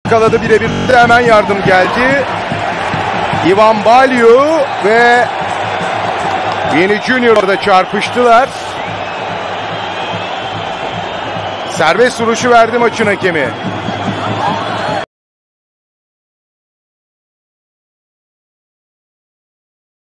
yakaladı, birebir de hemen yardım geldi. Ivan Balyu ve Vini Junior da çarpıştılar. Serbest vuruşu verdi maçın hakemi.